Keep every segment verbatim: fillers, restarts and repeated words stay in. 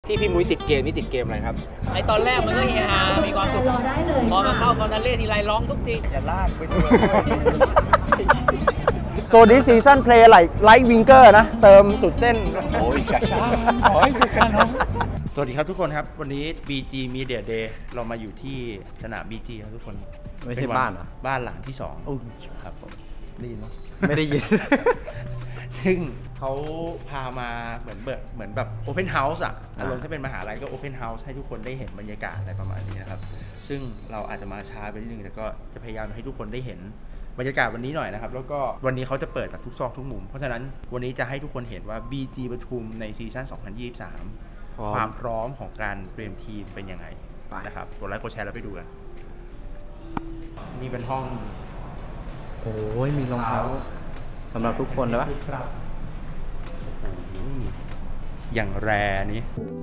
ที่พี่มุ้ยติดเกมนี่ติดเกมอะไรครับไอตอนแรกมันก็เฮฮามีความสุขพอมาเข้าฟอนาเล่ทีไรร้องทุกทีอย่าลากไปสวยโซนนี้ซีซั่นเพลย์ไลท์ไลท์วิงเกอร์นะเติมสุดเส้นโอ้ยช้าช้าโอ้ยช้าช้าน้องสวัสดีครับทุกคนครับวันนี้ บี จี Media Day เรามาอยู่ที่สนาม บี จี ครับทุกคนไม่ใช่บ้านเหรอบ้านหลังที่สองครับผมได้ยินไหมไม่ได้ยินซึ่งเขาพามาเหมือนแบบเหมือนแบบโอเพนเฮาส์อ่ะอารมณ์ถ้าเป็นมหาลัยก็โอเพนเฮาส์ให้ทุกคนได้เห็นบรรยากาศอะไรประมาณนี้นะครับซึ่งเราอาจจะมาช้าไปนิดนึงแต่ก็จะพยายามให้ทุกคนได้เห็นบรรยากาศวันนี้หน่อยนะครับแล้วก็วันนี้เขาจะเปิดแบบทุกซอกทุกมุมเพราะฉะนั้นวันนี้จะให้ทุกคนเห็นว่า บี จี ปทุมในซีซั่นสองพันยี่สิบสามความพร้อมของการเตรียมทีมเป็นยังไงนะครับกดไลค์กดแชร์แล้วไปดูกันนี่เป็นห้องโอ้ยมีรองเท้าสำหรับทุกคนเลยปะอย่างแรนี้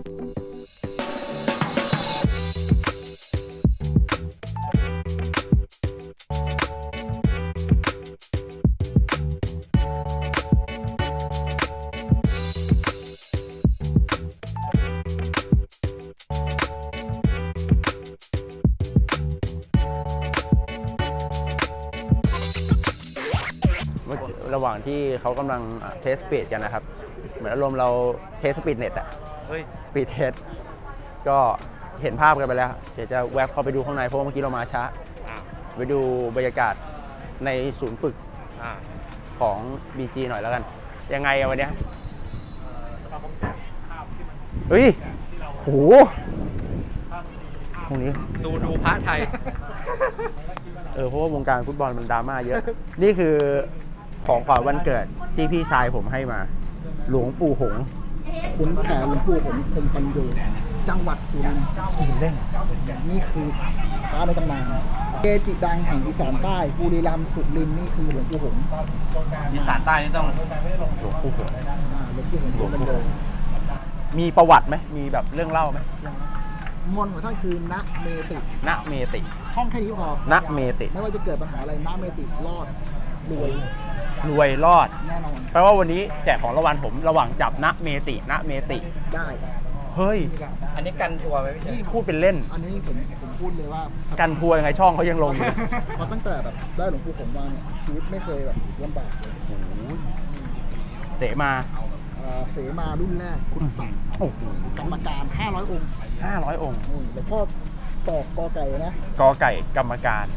ระหว่างที่เขากำลังเทสสปีดกันนะครับเหมือนอารมณ์เราเทสสปีดเน็ตอะสปีดเทสก็เห็นภาพกันไปแล้วเดี๋ยวจะแวบเข้าไปดูข้างในเพราะเมื่อกี้เรามาช้าไปดูบรรยากาศในศูนย์ฝึกของ บี จี หน่อยแล้วกันยังไงวันนี้เฮ้ยโหตรงนี้ดูดูพระไทยเออเพราะว่าวงการฟุตบอลมันดราม่าเยอะนี่คือของขวัญวันเกิดที่พี่ชายผมให้มาหลวงปู่หงส์ขุนแผนหลวงปู่หงส์คมปัญโยจังหวัดสุรินทร์เล่นนี่คือพระในตำนานเกจิดังแห่งอีสานใต้บุรีรัมย์สุรินทร์นี่คือหลวงปู่หงส์อีสานใต้นี่ต้องหลวงปู่หงส์หลวงปู่หงส์คมปัญโยมีประวัติไหมมีแบบเรื่องเล่าไหมมนต์ของท่านคือณเมติณเมติท่องแค่นี้พอณเมติไม่ว่าจะเกิดปัญหาอะไรณเมติรอดรวยรวยรอดแน่นอนแปลว่าวันนี้แจกของรางวัลผมระหว่างจับณเมติณเมติได้เฮ้ยอันนี้กันทัวร์ไหมพี่พูดเป็นเล่นอันนี้ผมผมพูดเลยว่ากันทัวร์ยังไงช่องเขายังลงอยู่พอตั้งแต่แบบได้หลวงปู่ผมมาเนี่ยชีวิตไม่เคยแบบลำบากเลยโอ้โหเสมาเสมารุ่นแรกคุณสั่งกรรมการห้าร้อยองค์ห้าร้อยองค์หลวงพ่อตอกกอไก่นะกอไก่กรรมการ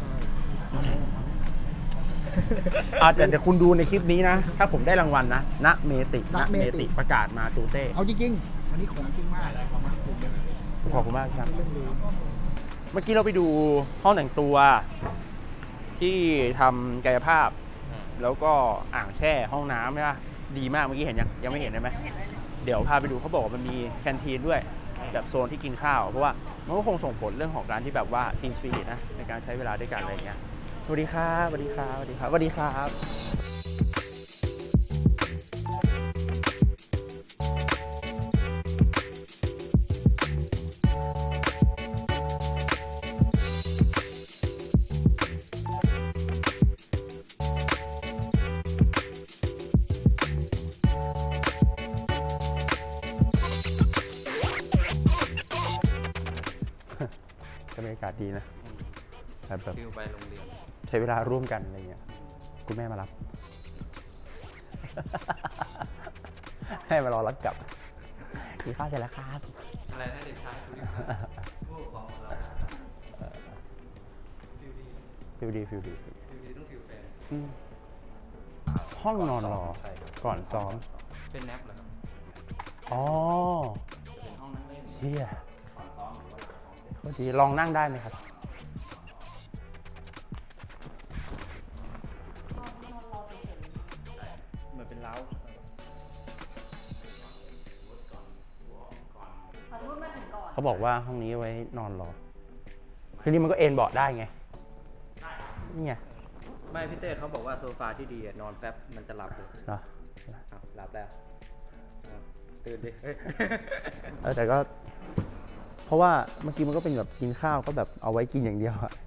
อาจจะเดี๋ยวคุณดูในคลิปนี้นะถ้าผมได้รางวัลนะณเมติณเมติประกาศมาตูเต้เอาจริงๆอันนี้ของจริงมากขอบคุณมากครับเมื่อกี้เราไปดูห้องแต่งตัวที่ทำกายภาพแล้วก็อ่างแช่ห้องน้ำใช่ไหมดีมากเมื่อกี้เห็นยังยังไม่เห็นใช่ไหมเดี๋ยวพาไปดูเขาบอกว่ามันมีแคนทีนด้วยแบบโซนที่กินข้าวเพราะว่ามันก็คงส่งผลเรื่องของการที่แบบว่าทีมสปิริตนะในการใช้เวลาด้วยกันอะไรเงี้ยสวัสดีครับสวัสดีครับสวัสดีครับสวัสดีครับบรรยากาศดีนะแบบไปโรงเรียนใช้เวลาร่วมกันอะไรเงี้ยคุณแม่มารับให้มารอรับกลับกินข้าวเสร็จแล้วครับอะไรนะเด็กชายฟิวดีฟิวดีฟิวดีต้องฟิวแฟนห้องนอนรอก่อนซ้อมเป็นแนปเหรอครับอ๋อเป็นห้องนั่งเล่นเชี่ยพอดีลองนั่งได้ไหมครับเหมือนเป็นเล้าเขาบอกว่าห้องนี้ไว้นอนรอคือนี่มันก็เอนเบาะได้ไงนี่ไงไม่พี่เต้เขาบอกว่าโซฟาที่ดีนอนแป๊บมันจะหลับเลยเหรอหลับแล้วตื่นดิเออแต่ก็เพราะว่าเมื่อกี้มันก็เป็นแบบกินข้าวก็แบบเอาไว้กินอย่างเดียวอะ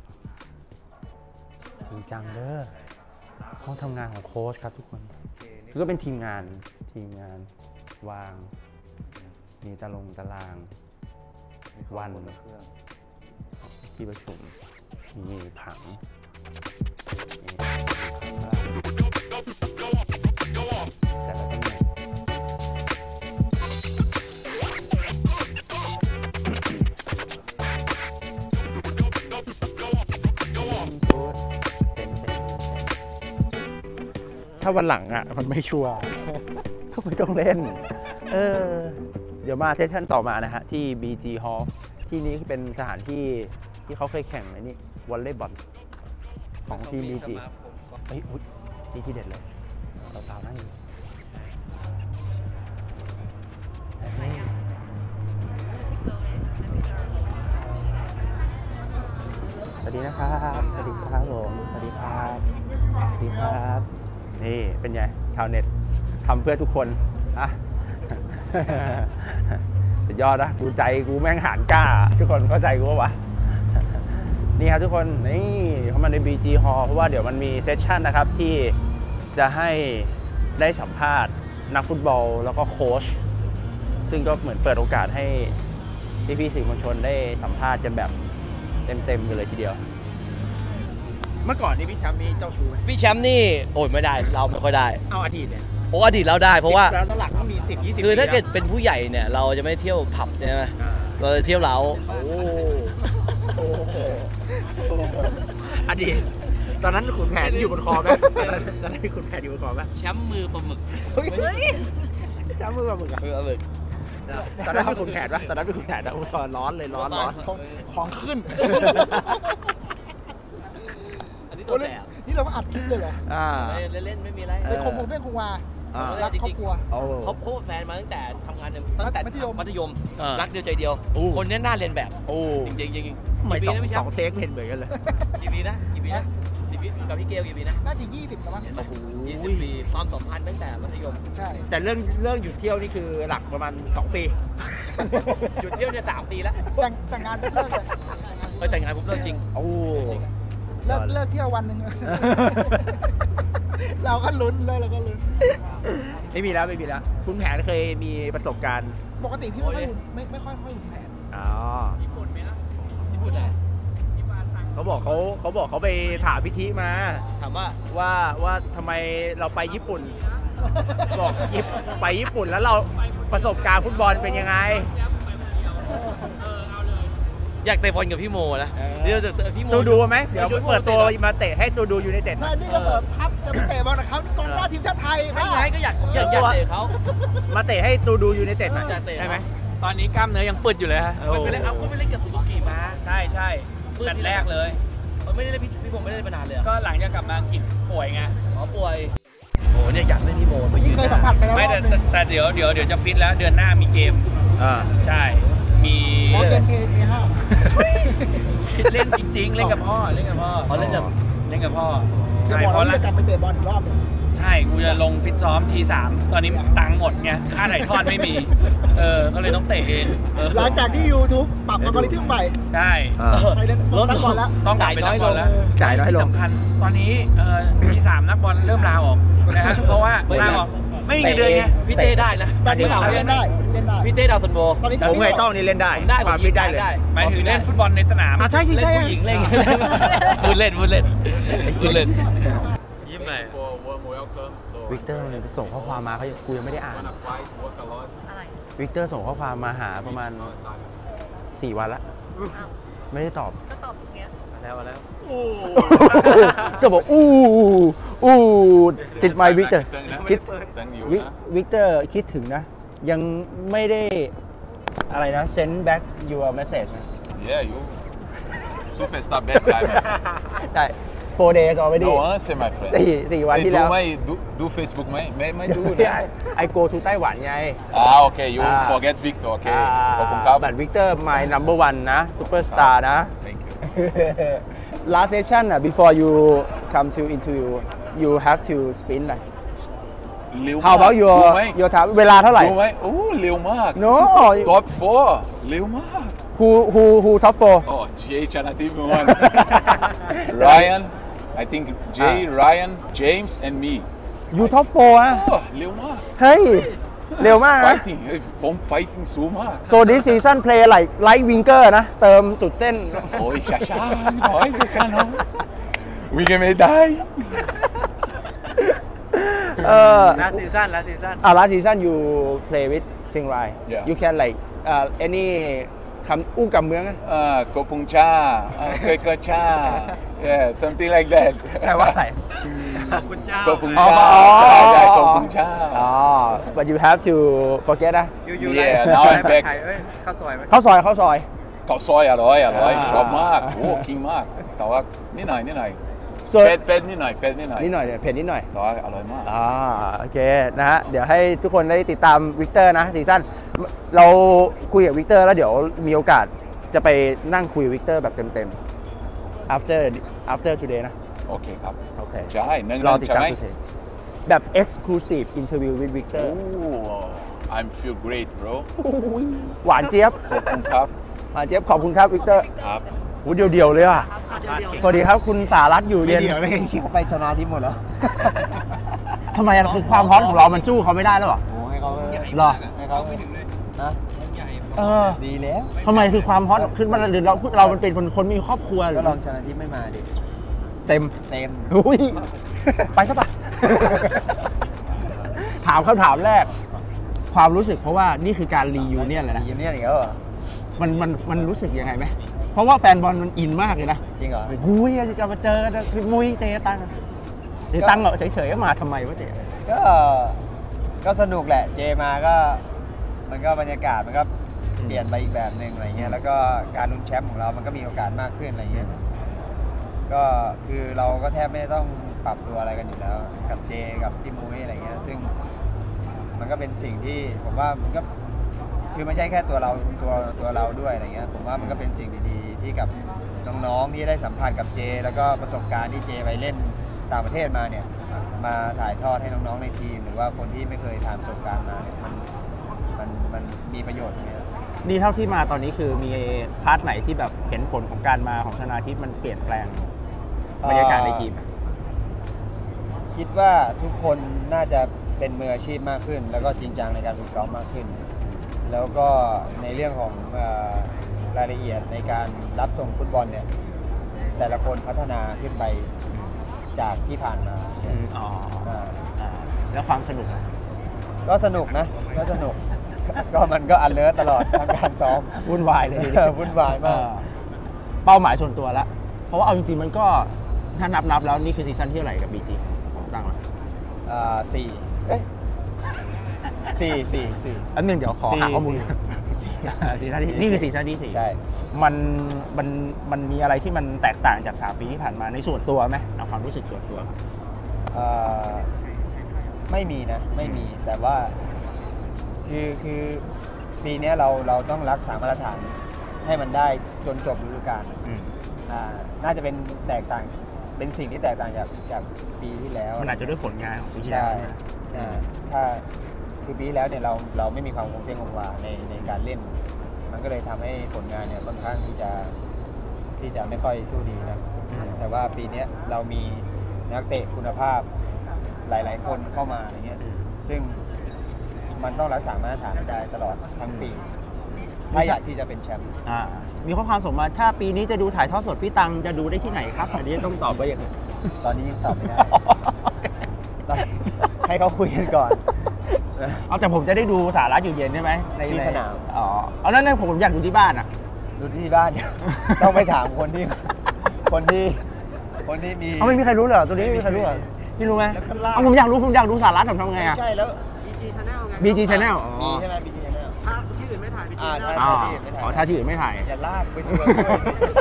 จริงจังเด้อห้องทำงานของโค้ชครับทุกคนก็เป็นทีมงานทีมงานวางมีตารางตารางวันที่ประชุมมีผังแต่ละตำแหน่งถ้าวันหลังอ่ะมันไม่ชัวร์ก็ไม่ต้องเล่นเออเดี๋ยวมาเซสชั่นต่อมานะฮะที่ บี จี Hall ที่นี้เป็นสถานที่ที่เขาเคยแข่งในนี่วอลเลย์บอลของทีม บี จี เฮ้ยอุ๊ยนี่ที่เด็ดเลยสาวๆนั่งอยู่สวัสดีนะครับสวัสดีครับผมสวัสดีครับสวัสดีครับนี่เป็นไงชาวเน็ตทำเพื่อทุกคนอ่ะสุดยอดนะกูใจกูแม่งหานกล้าทุกคนเข้าใจกูปะวะนี่ครับทุกคนนี่เข้ามาใน บี จี Hall เพราะว่าเดี๋ยวมันมีเซสชั่นนะครับที่จะให้ได้สัมภาษณ์นักฟุตบอลแล้วก็โค้ชซึ่งก็เหมือนเปิดโอกาสให้พี่ๆสื่อมวลชนได้สัมภาษณ์กันแบบเต็มๆกันเลยทีเดียวเมื่อก่อนนี่พี่แชมป์นี่เจ้าชู้ไหมพี่แชมป์นี่โอ้ยไม่ได้เราไม่ค่อยได้เอาอดีตเนี่ยโอ้อดีตเราได้เพราะว่าแล้วหลักต้องมีสิบยี่สิบคือถ้าเกิดเป็นผู้ใหญ่เนี่ยเราจะไม่เที่ยวผับใช่ไหมเราจะเที่ยวเล้าโอ้โหอดีตตอนนั้นขุนแผนอยู่บนคอไหมตอนนั้นขุนแผนอยู่บนคอไหมแชมป์มือปลาหมึกแชมป์มือปลาหมึกอะมือปลาหมึกตอนนั้นเป็นขุนแผนปะตอนนั้นเป็นขุนแผนนะโอ้ตอนร้อนเลยร้อนร้อนของขึ้นอันนี้ตัวแสบนี่เรามาอัดคลิปเลยเหรออ่าเล่นๆไม่มีอะไรเป็นคงคงเพ่งคงวาอ่ารักครอบครัวโอ้เขาพบแฟนมาตั้งแต่ทำงานตั้งแต่มัธยมมัธยมอ่ารัรักเดียวใจเดียวโอ้คนนี้น่าเรียนแบบโอ้จริงๆจริงๆไม่กี่ปีสองนะพี่แชสมองป์เทคไม่เห็นเหมือนกันเลยกี่ปีนะกี่ปีนะกี่ปีกับพี่เกลกี่ปีนะน่าจะยี่สิบแล้วมั้งโอ้โหยี่สิบปีความสัมพันธ์ตั้งแต่มัธยมใช่แต่เรื่องเรื่องหยุดเที่ยวนี่คือหลักประมาณสองปีหยุดเที่ยวเนี่ยสามปีแล้วแต่งแต่งงานปุ๊บเลิกเลยไปแต่งงานปุ๊บเลิกจริงโอ้เลิกเลิกเที่ยววันหนึ่ง เราก็ลุ้นเลิกเราก็ลุ้นไม่มีแล้วไม่มีแล้วคุณแผนเคยมีประสบการณ์ปกติพี่ไม่ค่อยหุ่นไม่ไม่ค่อยค่อยหุ่นแผนอ๋อญี่ปุ่นไหมล่ะญี่ปุ่นไหนเขาบอกเขาเขาบอกเขาไปถามพิธีมาถามว่าว่าว่าทำไมเราไปญี่ปุ่น บอกยิปไปญี่ปุ่นแล้วเราประสบการณ์ฟุตบอลเป็นยังไงอยากเตะบอลกับพี่โมนะเออเดี๋ยวจะเตะพี่โมตูดูไหมเดี๋ยวเปิดตัวมาเตะให้ตูดูยูไนเต็ดใช่นี่ก็เปิดพับจะไปเตะบอลกับเขานี่กองหน้าทีมชาติไทยไม่ไงก็อยากอยากอยากเตะเขามาเตะให้ตูดูยูไนเต็ดหน่อยอยากเตะได้ไหมตอนนี้กล้ามเนื้อยังปึดอยู่เลยฮะไม่เป็นไรครับเขาไม่เล่นกับสุzuกิมาใช่ใช่แมตช์แรกเลยเขาไม่ได้เล่นพี่พี่ผมไม่ได้เล่นมานานเลยอะก็หลังจากกลับมาอังกฤษป่วยไงอ๋อป่วยโอ้เนี่ยอยากเล่นพี่โมไปยืนี่นเคยสัมผัสไปแล้วไม่รอแต่บหนึ่งแต่เดี๋ยวเดี๋ยวเดี๋ยวจะฟิตแล้วเดือนหน้ามีเกมอ่าใช่ มีมอเกมเพย์เพย์ห้าเล่นจริง ๆ เล่นกับพ่อเล่นกับพ่ออ๋อเล่นกับเล่นกับพ่อจะใช่บอกเพเราราะจะกลับไปเตะบอลอีกรอบหนึ่งใช่กูจะลงฟิตซ้อมทีสามตอนนี้ตังค์หมดไงค่าถ่ายทอดไม่มี เออก็เลยต้องเตะเองเออหลังจากที่ YouTube ปรับอัลกอริทึมใหม่ใช่อ่าไปเล่นบอลนักบอลแล้วต้องกลับไปนักบอลแล้วจ่ายน้อยลงที่สำคัญตอนนี้เอ่อทีสามนักบอลเริ่มลาออกนะฮะเพราะว่าลาออกไม่มีเงินเดือนไงพี่เต้ได้นะตอนนี้ผมเล่นได้เล่นได้พี่เต้ดาวซันโบตอนนี้ผมเคยต้องนี่เล่นได้ได้ความฟิตได้เลยหมายถึงเล่นฟุตบอลในสนามอ่ะใช่ใช่เล่นใช่ผู้หญิงเล่นพูดเล่นพูดเล่นพูดเล่นยิ้มหน่อยวิกเตอร์เนี่ยส่งข้อความมาเขากูยังไม่ได้อ่านวิกเตอร์ส่งข้อความมาหาประมาณสี่วันละไม่ได้ตอบก็ตอบอย่างเงี้ยแล้วแล้วก็บอกอู้อู้ติดไมค์วิกเตอร์คิดวิวิกเตอร์คิดถึงนะ ยังไม่ได้อะไรนะ send back your message นะ Yeah, you superstar bad guy. ได้ four days already No answer, my friend. สี่สี่วัน Hey, ที่ do แล้ว my do, do Facebook, my my my do. I go to ไต้หวันไง Ah, okay. You Ah. forget Victor. Okay. ขอบคุณคอ่ารับ but Victor my number one นะ superstar นะ Thank you. last session อ่ะ before you come to interview you have to sprint like เร็วมาก how about your รู้ไหม your time เวลาเท่าไหร่รู้ไหมโอ้เร็วมาก no Top four เร็วมาก who who who top four Oh, Jay ชนะทีมวัน Ryan I think Jay Ah. Ryan James and me ยูท็อปโฟร์อะโอ้เร็วมากเฮ้ย เร็วมากนะ fighting เอ้ยผม fighting สูงมากโซดิซีซั่นเพลย์ไลท์ไลท์วิงเกอร์นะ เติมสุดเส้นโอ้ยช้าช้าๆหน่อยช้าช้าๆหน่อยวิ่งไม่ได้เออ last season last season อ่า last season you play with เชียงราย Yeah. you can like uh, any คำอู้กับเมืองอะอ่าโกพุงชาอ่าเคยก็ชา yeah something like that แปลว่าอะไรคุณเจ้าโกพุงอ๋อชาอ๋อใช่ใช่โกพุงชาอ๋อ but you have to forget นะยูยู Yeah, ไล now I'm back ไข่เอ้ยข้าวซอยไหมข้าวซอยข้าวซอยข้าวซอยอร่อยอร่อยอ่าชอบมากโอ้กินมากแต่ว่านิดหน่อยนิดหน่อยส่วนเป็ดเป็ดนิดหน่อยเป็ดนิดหน่อยนิดหน่อยเผ็ดนิดหน่อยแต่ว่าอร่อยมากอ่าโอเคนะฮะเดี๋ยวให้ทุกคนได้ติดตามวิกเตอร์นะซีซั่นเราคุยกับวิกเตอร์แล้วเดี๋ยวมีโอกาสจะไปนั่งคุยกับวิกเตอร์แบบเต็มๆ after after today นะโอเคครับโอเคใช่นั่งรอนั่งติดใช่ตามไหม today แบบ exclusive interview with Victor โอ้ I'm feel great bro หวานเจี๊ยบขอบคุณครับหวานเจี๊ยบขอบคุณครับวิกเตอร์ครับโอ้เดียวๆเลยอ่ะสวัสดีครับคุณสารัตน์อยู่เย็นเดี๋ยวเลยคิดไปชนะทิพย์หมดแล้วทำไมอะคือความฮอตของเรามันสู้เขาไม่ได้แล้วเหรอโอ้ให้เขาหรอให้เขานะเออดีแล้วทำไมคือความฮอตขึ้นมาหรือเราเรามันเป็นคนคนมีครอบครัวหรืก็อลองชนะทิพย์ไม่มาดิเต็มเต็มอุ้ย ไปซะปะ ถามคำถามแรก ความรู้สึกเพราะว่านี่คือการรียูเนียนเลยนะดีเนี่ยอีกแล้วเหรอมันมันมันรู้สึกยังไงไหม เพราะว่าแฟนบอลมันอินมากเลยนะจริงเหรอหุ้ยจะมาเจอกันคือมุ้ยเตะตังเตะตังเหรอเฉยๆก็มาทำไมวะเจ๊ก็ก็สนุกแหละเจมาก็มันก็บรรยากาศมันก็เปลี่ยนไปอีกแบบหนึ่งอะไรเงี้ยแล้วก็การลุ้นแชมป์ของเรามันก็มีโอกาสมากขึ้นอะไรเงี้ยก็คือเราก็แทบไม่ต้องปรับตัวอะไรกันอยู่แล้วกับเจกับพี่มุ้ยอะไรเงี้ยซึ่งมันก็เป็นสิ่งที่ผมว่ามันก็คือไม่ใช่แค่ตัวเราตัวตัวเราด้วยอะไรเงี้ยผมว่ามันก็เป็นสิ่งดีๆที่กับน้องๆที่ได้สัมผัสกับเจแล้วก็ประสบการณ์ที่เจไปเล่นต่างประเทศมาเนี่ยมาถ่ายทอดให้น้องๆในทีมหรือว่าคนที่ไม่เคยผ่านประสบการณ์มาเนี่ยมันมันมันมีประโยชน์ตรงนี้นี่เท่าที่มาตอนนี้คือมีพาร์ทไหนที่แบบเห็นผลของการมาของธนาทิพย์มันเปลี่ยนแปลงบรรยากาศในทีมคิดว่าทุกคนน่าจะเป็นมืออาชีพมากขึ้น แล้วก็จริงจังในการฝึกซ้อมมากขึ้น แล้วก็ในเรื่องของเอ่อรายละเอียดในการรับส่งฟุตบอลเนี่ยแต่ละคนพัฒนาขึ้นไปจากที่ผ่านมาอ๋ออ่าอ่าแล้วความสนุกอะก็สนุกนะก็สนุก ก็มันก็อันเลิศตลอดทั้งการซ้อมวุ่นวายเลยทีเดีเอยวอวุ่นวายมากเออเป้าหมายส่วนตัวแล้ว เพราะว่าเอาจริงๆมันก็ถ้านับนับๆแล้วนี่คือซีซั่นที่เท่าไหร่กับบีจีตั้งมาอ่าสี่เอ้ยสี่สี่สี่อันหนึ่งเดี๋ยวขอสี่หาข้อมูลสี่ซีซั่นที่นี่คือซีซั่นที่สี่ใช่มันมันมันมีอะไรที่มันแตกต่างจากสามปีที่ผ่านมาในส่วนตัวไหมเอาความรู้สึกส่วนตัวเอ่อไม่มีนะไม่มีแต่ว่าคือคือปีนี้เราเราต้องรักษามาตรฐานให้มันได้จนจบฤดูกาลอืมอ่าน่าจะเป็นแตกต่างเป็นสิ่งที่แตกต่างจากจากปีที่แล้วมันอาจจะด้วยผลงานของปีที่แล้ใช่วนะอ่าถ้าคือปีที่แล้วเนี่ยเราเราไม่มีความคงเส้นคงวาในในการเล่น มันก็เลยทำให้ผลงานเนี่ยค่อนข้างที่จะที่จะไม่ค่อยสู้ดีนะแต่ว่าปีนี้เรามีนักเตะคุณภาพหลาย ๆ คนเข้ามาอย่างเงี้ยซึ่งมันต้องรักษามาตรฐานให้ได้ตลอดทั้งปี ถ้าอยากที่จะเป็นแชมป์อ่ามีข้อความส่งมาถ้าปีนี้จะดูถ่ายทอดสดพี่ตังจะดูได้ที่ไหนครับอันนี้ต้องตอบว่าอย่างไรตอนนี้ยังตอบไม่ได้ ตอนให้เขาคุยกันก่อนเอาแต่ผมจะได้ดูสาระอยู่เย็นใช่ไหมในที่สนามอ๋อเอาแล้วนั่นผมอยากดูที่บ้านอ่ะดูที่บ้านเนี่ย ต้องไปถามคนที่ คนที่คนที่มีเอาไม่มีใครรู้เหรอตัวนี้ไม่มีใครรู้เหรอพี่รู้ไหมแล้วก็ลากเอาผมอยากรู้ผมอยากดูสาระผมทำไงอ่ะใช่แล้วบีจี Channel ไงบี จี Channel มีใช่ไหมบีจีเนี่ยถ้าที่อื่นไม่ถ่ายบีจีอ่า Channel ใช่อ๋อที่อื่นไม่ถ่ายอ๋อถ้าที่อื่นไม่ถ่ายอย่าลากไปชวนด้วย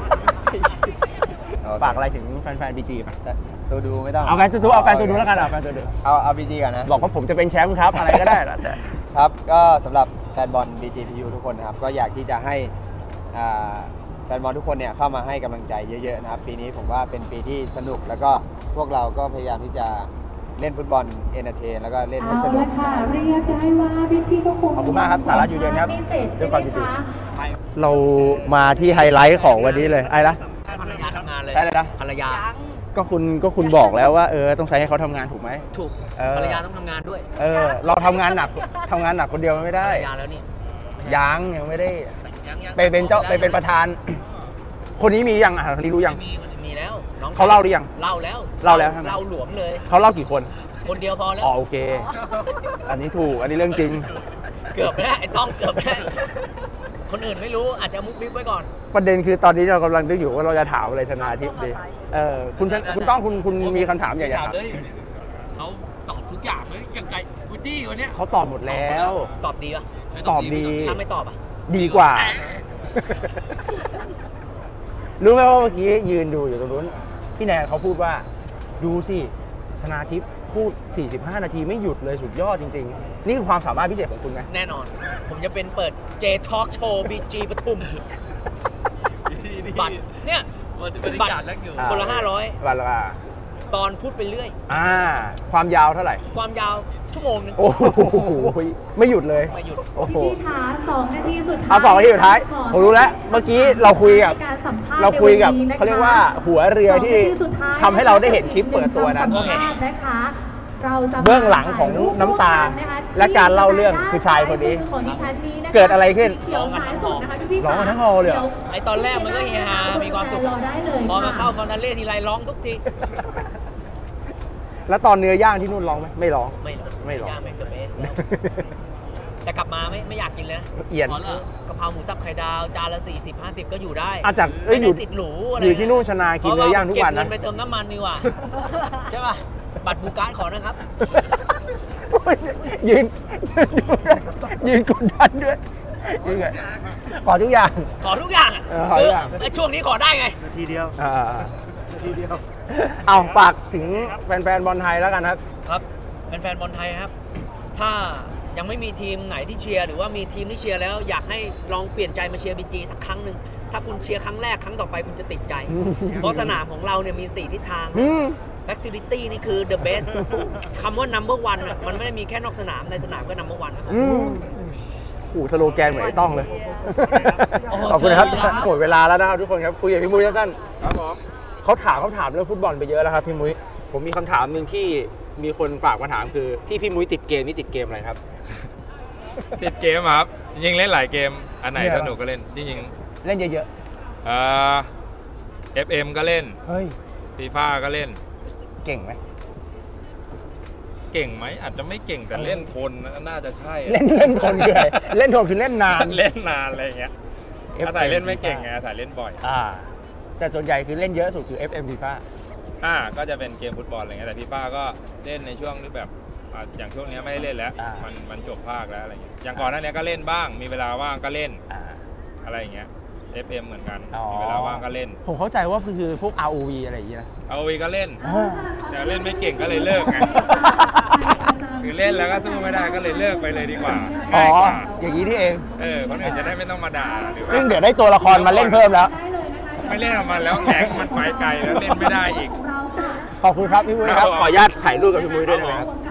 ฝากอะไรถึงแฟนๆบีจีป่ะตัวดูไม่ต้องเอาแฟนตัวดูเอาแฟนตัวดูแล้วกันเอาแฟนตัวดูเอาเอาบีจีก่อนนะบอกว่าผมจะเป็นแชมป์ครับอะไรก็ได้แล้วแต่ครับก็สำหรับแฟนบอล บี จี ที ยู ทุกคนนะครับก็อยากที่จะให้อ่าแฟนบอลทุกคนเนี่ยเข้ามาให้กำลังใจเยอะๆนะครับปีนี้ผมว่าเป็นปีที่สนุกแล้วก็พวกเราก็พยายามที่จะเล่นฟุตบอลเอนเตอร์เทนแล้วก็เล่นให้เอาสนุกละค่ะเรียกได้ว่าพี่ๆก็คงขอบคุณมากครับสาระอยู่เย็นครับพิเศษด้ใช่วยไหความมยินดีคะเรามาที่ไฮไลท์ของวันนี้เลยไอ้ละภรรยาทำงานเลยใช่เลยนะภรรยาก็คุณก็คุณบอกแล้วว่าเออต้องใช้ให้เขาทำงานถูกไหมถูกเออภรรยาต้องทำงานด้วยเออเราทำงานหนักทำงานหนักคนเดียวไม่ภรได้รยาแล้วนี่ยังยังไม่ได้ยังยังไปเป็นเจ้าไปเป็นประธาน คนนี้มียังอ่ะคนนี้รู้ยังมีมีแล้วน้องเขาเล่าหรือยังเล่าแล้วเล่าแล้วใช่ไหมเล่าหลวมเลยเขาเล่ากี่คนคนเดียวพอแล้วอ๋อโอเค อันนี้ถูกอันนี้เรื่องจริงเกือบแล้วไอ้ต้องเกือบแล้วคนอื่นไม่รู้อาจจะมุกบิ๊กไว้ก่อนประเด็นคือตอนนี้เรากำลังนึกอยู่ว่าเราจะถามอะไรธนาทิพย์ดีเออคุณคุณต้องคุณคุณมีคำถามอยากจะถามเขาตอบทุกอย่างเลยอย่างไก่วูดดี้วันเนี้ยเขาตอบหมดแล้วตอบดีป่ะตอบดีถ้าไม่ตอบอ่ะดีกว่า รู้ไหมว่าเมื่อกี้ยืนดูอยู่ตรงนู้นพี่แนนเขาพูดว่าดูสิชนาทิพย์พูด สี่สิบห้า นาทีไม่หยุดเลยสุดยอดจริงๆ นี่คือความสามารถพิเศษของคุณไหมแน่นอน ผมจะเป็นเปิด J Talk Show บี จี ปทุมบัตรเนี่ยบัตรคนละห้าร้อยวันละตอนพูดไปเรื่อยอ่าความยาวเท่าไหร่ความยาวชั่วโมงนึงโอ้โหไม่หยุดเลยไม่หยุดโอ้โหพี่คะสองนาทีสุดท้ายเอาสองนาทีสุดท้ายผมรู้แล้วเมื่อกี้เราคุยกับในการสัมภาษณ์เราคุยกับในวันนี้นะคะเขาเรียกว่าหัวเรือที่สงนาทีสุดท้ายทำให้เราได้เห็นคลิปเปิดตัวนั้นสัมภาษณ์นะคะเราจะมาเบื้องหลังของน้ำตานะคะและการเล่าเรื่องคือชายคนนี้ของดิฉันนี้นะคะเกิดอะไรขึ้นสีเขียวซ้ายสุดนะคะพี่ๆร้องกันทั้งฮอลเลยเหรอไอตอนแรกมันก็เฮฮามีความสุขรอได้เลยพอมาค่ะเข้าฟอนาเล่ทีไรร้องทุกทีแล้วตอนเนื้อย่างที่นู่นร้องไหมไม่ร้องไม่หรอกไม่หรอกย่างเป็นเดอะเบสแล้วแต่กลับมาไม่ไม่อยากกินเลยนะเอียนกะเพราหมูสับไข่ดาวจานละสี่สิบ ห้าสิบก็อยู่ได้อาจากเอ้ยไม่อยู่ได้ติดหรูอะไรอยู่ที่นู่นชนากินเนื้อย่างทุกวันเก็บเงินะนไปเติมน้ำมันดีกว่า ใช่ป่ะ บัตรบูการ์ดขอนะครับยืนยืนกดดันด้วยยืนไงขอทุกอย่างขอทุกอย่างอะเออขอทุกอย่างไอ้ช่วงนี้ขอได้ไงทีเดียวอ่าทีเดียวเอาฝากถึงแฟนๆบอลไทยแล้วกันครับครับแฟนๆบอลไทยครับ ถ้ายังไม่มีทีมไหนที่เชียร์หรือว่ามีทีมที่เชียร์แล้วอยากให้ลองเปลี่ยนใจมาเชียร์บีจีสักครั้งหนึ่งถ้าคุณเชียร์ครั้งแรกครั้งต่อไปคุณจะติดใจ เพราะสนามของเราเนี่ยมีสี่ทิศทางอืม Facility นี่คือ the best คำว่า number one อ่ะมันไม่ได้มีแค่นอกสนามในสนามก็ number one อืมโอ้โหสโลแกนเหมือนไอ้ต้องเลยโอ้โหขอบคุณครับเจอแล้วหมดเวลาแล้วนะครับทุกคนครับคุยกับพี่มุ้ยสั้นๆครับผมเขาถามเขาถามเรื่องฟุตบอลไปเยอะแล้วครับพี่มุ้ยผมมีคำถามหนึ่งที่มีคนฝากมาถามคือที่พี่มุ้ยติดเกมนี่ติดเกมอะไรครับติดเกมครับจริงๆเล่นหลายเกมอันไหนเนี่ยเหรอสนุกก็เล่นจริงเล่นเยอะๆเอ่อ เอฟ เอ็ม ก็เล่นๆเฮ้ยฟีฟ่าก็เล่นเก่งไหมเก่งไหมอาจจะไม่เก่งแต่เล่นทนน่าจะใช่เล่นเล่นทนคืออะไรเล่นทนคือเล่นนานเล่นนานอะไรอย่างเงี้ยอาศัยเล่นไม่เก่งไงอาศัยเล่นบ่อยอ่าแต่ส่วนใหญ่คือเล่นเยอะสุดคือ เอฟ เอ็ม FIFA อ่าก็จะเป็นเกมฟุตบอลอะไรเงี้ยแต่ฟีฟ่าก็เล่นในช่วงที่แบบอ่าอย่างช่วงเนี้ยไม่ได้เล่นแล้วอ่ามัมันมันจบภาคแล้วอะไรเงี้ยอย่างก่อนหน้านี้ก็เล่นบ้าง มีเวลาว่างก็เล่นอ่าอะไรอย่างเงี้ย เอฟ เอ็ม เหมือนกันอ๋อมีเวลาว่างก็เล่นผมเข้าใจว่าคือพวก อาร์ โอ วี อะไรอย่างเงี้ยนะเอาวีก็เล่นอ่าแต่เล่นไม่เก่งก็เลยเลิกไง คือเล่นแล้วก็สู้ไม่ได้ก็เลยเลิกไปเลยดีกว่าอ๋อง่ายกว่าอย่างนี้นี่เองเออคนอื่นจะได้ไม่ต้องมาด่าหรือว่าซึ่งเดี๋ยวได้ตัวละครมาเล่นเพิ่มแล้วไม่เล่นออกมาแล้วแหลงมันไปไกลแล้วเล่นไม่ได้อีกขอบคุณครับพี่มุ้ยครับครับผมขออนุญาตถ่ายรูปกับพี่มุ้ยด้วยนะครับค